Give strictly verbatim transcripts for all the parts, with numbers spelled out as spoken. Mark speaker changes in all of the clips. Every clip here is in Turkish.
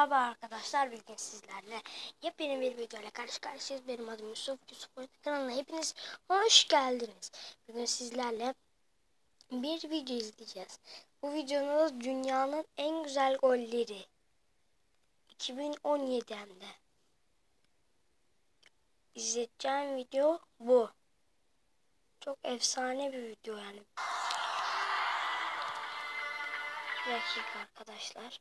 Speaker 1: Merhaba arkadaşlar, bugün sizlerle yepyeni bir videoyla karşı karşıyayız. Benim adım Yusuf. Yusuf kanalına hepiniz hoş geldiniz. Bugün sizlerle bir video izleyeceğiz. Bu videomuz dünyanın en güzel golleri. iki bin on yedi'de izleyeceğim video bu. Çok efsane bir video yani. Bir dakika arkadaşlar.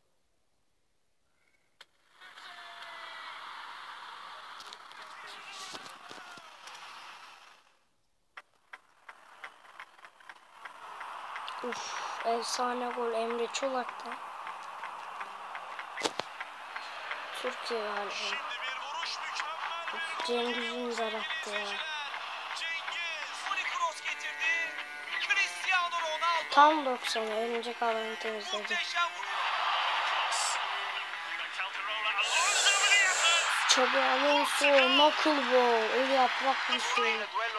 Speaker 1: Uf, efsane gol Emre Çolak'ta. Türkiye galiba. Uf, Cengiz Ünder attı ya. Tam doksan örümcek alanı temizledi. Xabi Alonso, knuckleball, öyle yaprak bir şey.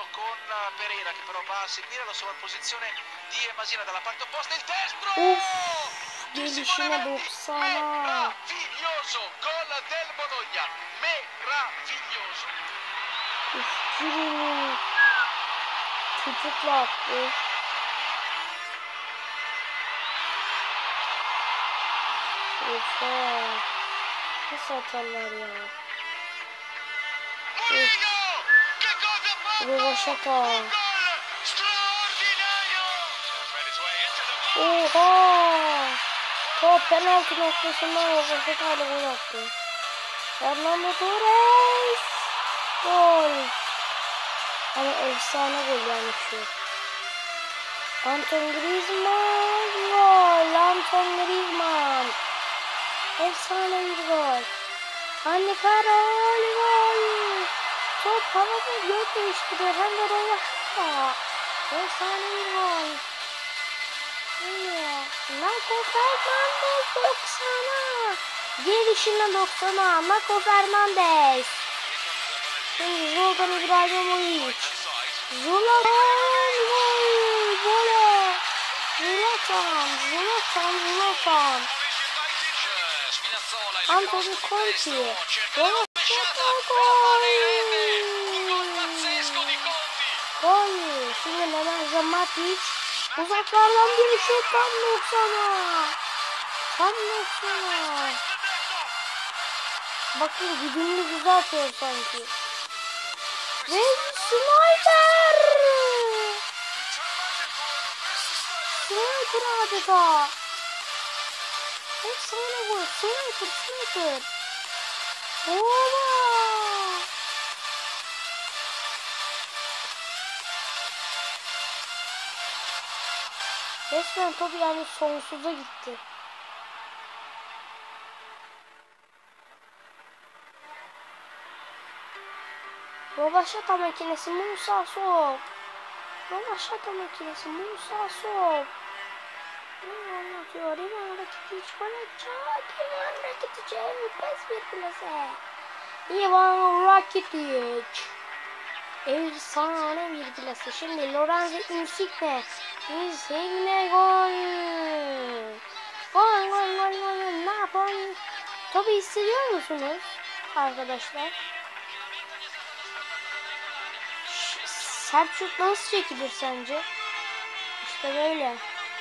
Speaker 1: Of, gelişine doksana. Uf, Giroud çocukla attı. Oha, nasıl atarlar ya? Uf. Rövaşata. Oha! Top penaltı noktasından Rövaşata ile gol attı. Fernando Torres. Gol. Ama efsane gol yani şu. Antoine Griezmann. Gol. Antoine Griezmann. Efsane bir gol. Anne Karol gol. Top havada gök değiştiriyor. Hem de Rövaşata. Efsane bir gol. Marco Fernandes doksana. Gelişine doksana. Marco Fernandes. Şimdi Zoltan İbrahimovic. Zlatan gol. Vole. Zlatan. Zlatan. Zlatan. Antonio Conte. Rövaşata gol. Gol. Şimdi Nemanja Matic. Uzaklardan bir şut tam doksana. Tam doksana. Bakın gidimli güzel atıyor sanki. Ve Snyder. Snyder adeta. Efsane gol. Snyder. Snyder. Oha. Resmen top yani sonsuza gitti. Rövaşata makinesi Musa Sow. Rövaşata makinesi Musa Sow. Ne anlatıyor? İvan Rakitic bana çat. İvan Rakitic'e pes bir plase. İvan Rakitic. Efsane bir plase. Şimdi Lorenzo Insigne. Insigne gol. Gol gol gol gol. Ne yapalım? Topu hissediyor musunuz arkadaşlar? Sert şut nasıl çekilir sence? İşte böyle.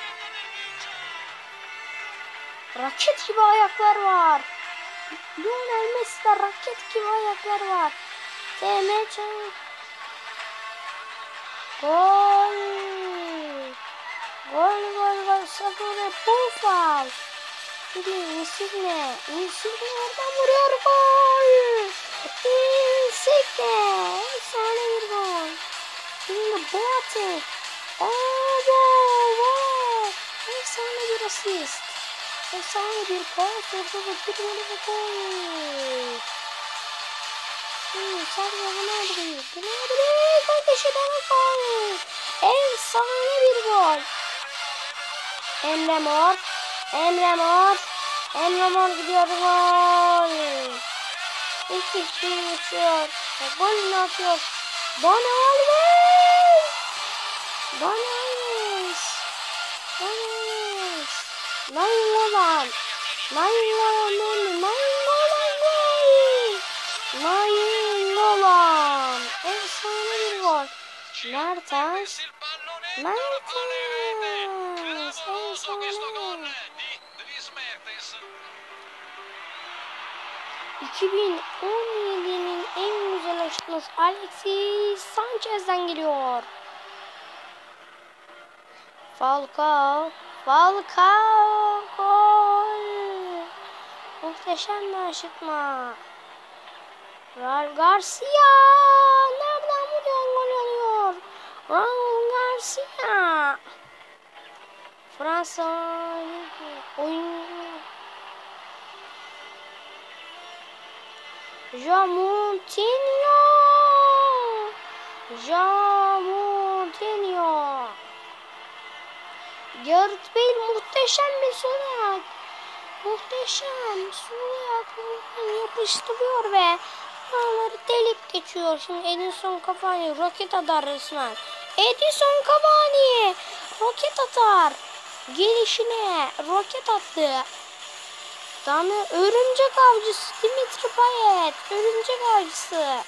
Speaker 1: Raket gibi ayaklar var. Lionel Messi'de raket gibi ayaklar var. T M Ç. Gol. Gol gol gol. Safone Bufal. Şimdi Insigne. Insigne oradan vuruyor. Gol. Insigne. Efsane bir gol. Şimdi Boateng. Abo. Wow. Efsane bir asist. Efsane bir pas. Orada bir gol ve gol. Şimdi Sergio Gnabry. Gnabry. Gol köşeden gol. Efsane bir gol. Emre Mor. Emre Mor. Emre Mor gidiyor gol. İki kişi geçiyor. Golünü atıyor. Dani Alves. Dani Alves. Dani Alves. Nainggolan. Nainggolan. Nainggolan. Mertens. Mertens. Efsane. iki bin on yedi'nin en güzel açıklaması Alexis Sanchez'den geliyor. Falcao. Falcao. Gol. Muhteşem bir aşıtma. Raul Garcia. Nereden vuruyor? Gol oluyor. Raul Garcia. Fransa oyun. Jamontinho. Jamontinho. Gareth Bale muhteşem bir sola. Muhteşem. Sola yapıştırıyor ve onları delip geçiyor. Şimdi Edinson Cavani roket atar resmen. Edinson Cavani roket atar. Gelişine roket attı. Tanrı örümcek avcısı Dimitri Payet. Örümcek avcısı.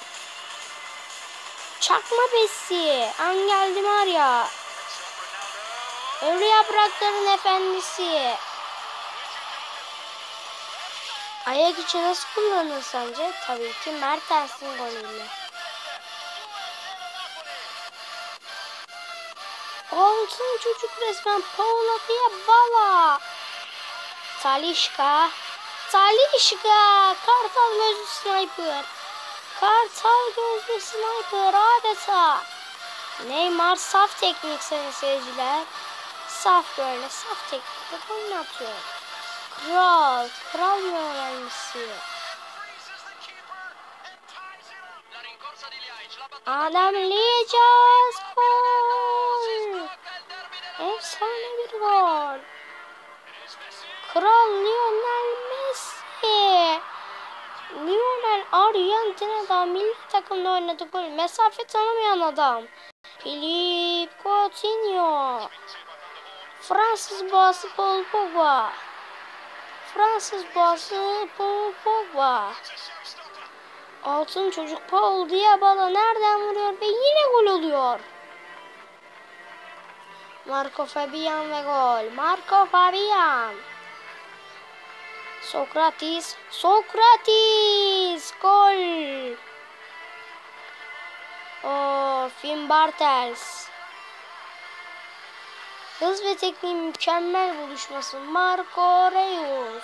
Speaker 1: Çakma Messi. Angel Di Maria. Ölü yaprakların efendisi. Ayak içi nasıl kullanır sence? Tabii ki Mertens'in golüyle. Altın çocuk resmen Paulo Dybala. Talisca. Talisca. Kartal gözlü sniper. Kartal gözlü sniper adeta. Neymar saf teknik sayın seyirciler. Saf böyle saf teknikle gol atıyor. Kral. Kral yönelmesi. Adam Liyeceğiz gol. Efsane bir gol. Kral Lionel Messi. Lionel Arjantin'de milli takımda oynadı gol. Mesafe tanımayan adam. Philippe Coutinho. Fransız boğası Paul Pogba. Fransız boğası Paul Pogba. Altın çocuk Paul Dybala nereden vuruyor ve yine gol oluyor. Marco Fabian ve gol. Marco Fabian. Sokratis. Sokratis. Gol. O Finn Bartels. Hız ve tekniğin mükemmel buluşması. Marco Reus.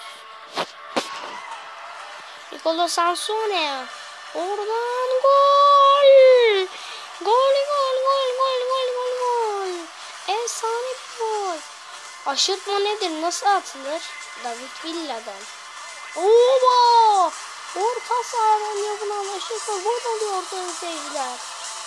Speaker 1: Nicolo Sansone. Oradan gol. Gol gol gol gol gol gol gol. Efsane bir gol. Aşırtma nedir? Nasıl atılır? David Villa'dan. Oba! Orta sahadan yapılan aşırtma gol oluyor sayın seyirciler.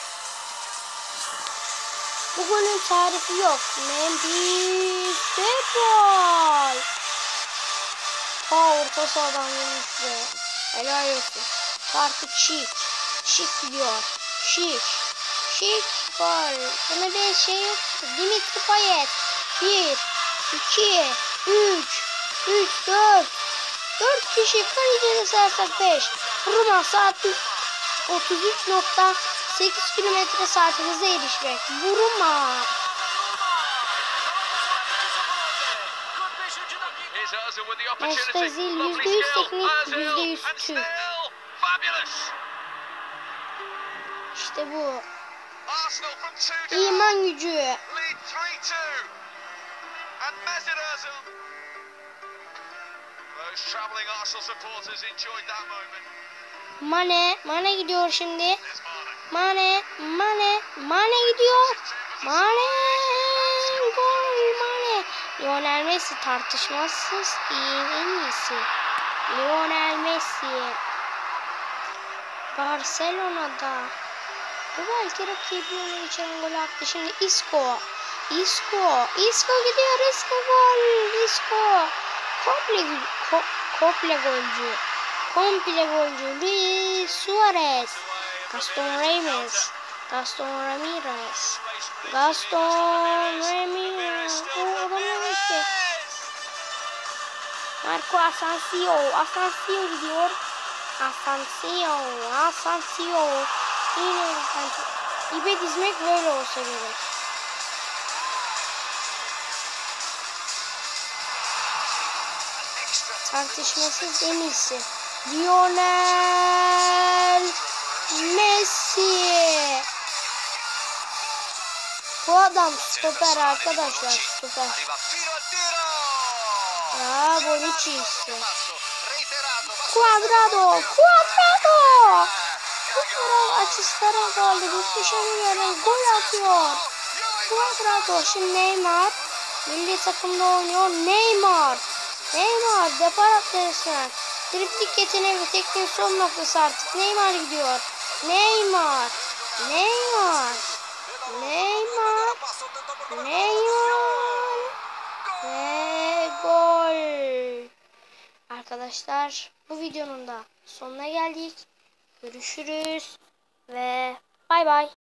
Speaker 1: Bu golün tarifi yok. Memphis Depay. Ta orta sahadan yemişti. Helal olsun. Kartı şik. Şik gidiyor. Şik. Şik gol. Buna bir şey yok. Dimitri Payet. Bir. iki. Üç. Üç. Dört. Dört kişi kalecide sarsak beş. Roma saati otuz üç nokta sekiz kilometre saat hıza erişmek. Vurma. Mesut Özil yüzde yüz teknik, yüzde yüz Türk. İşte bu. İman gücü. Mane, Mane gidiyor şimdi. Mane, Mane, Mane gidiyor. Mane, gol Mane. Lionel Messi tartışmasız iyi en iyisi. Lionel Messi. Barcelona'da. Bu belki rakibinin içeren gol attı. Şimdi Isco. Isco. Isco gidiyor. Isco gol. Isco. Komple, ko, komple golcü. Komple golcü. Luis Suarez. Gaston Ramirez. Gaston Ramirez. Gaston Ramirez. O adamı işte. Marco Asensio. Asensio gidiyor. Asensio. Asensio. Yine İpe dizmek böyle olsa gerek. Tartışmasız en iyisi. Lionel Messi. Bu adam stoper arkadaşlar, stoper. Ya Bonucci işte. Cuadrado, Cuadrado. Cuadrado açıslara golü, muhteşem bir yere gol atıyor. Cuadrado, şimdi Neymar milli takımda oynuyor. Neymar. Neymar depar atlarısına. Driplik yeteneği ve tekniğin son noktası artık. Neymar gidiyor. Neymar. Neymar. Neymar. Neymar. Ve gol. Arkadaşlar bu videonun da sonuna geldik. Görüşürüz ve bay bay.